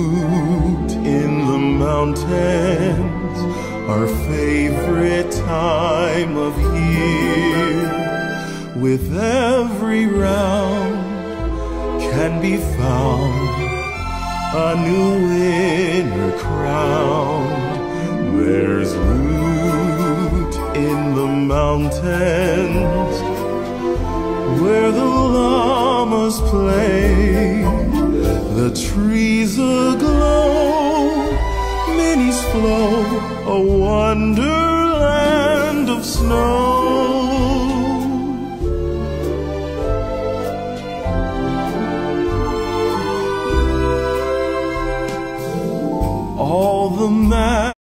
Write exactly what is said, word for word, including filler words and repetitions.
root in the mountains, our favorite time of year. With every round can be found a new winner crowned. There's root in the mountains where the llamas play, the trees aglow, minis flow, a wonderland of snow. All the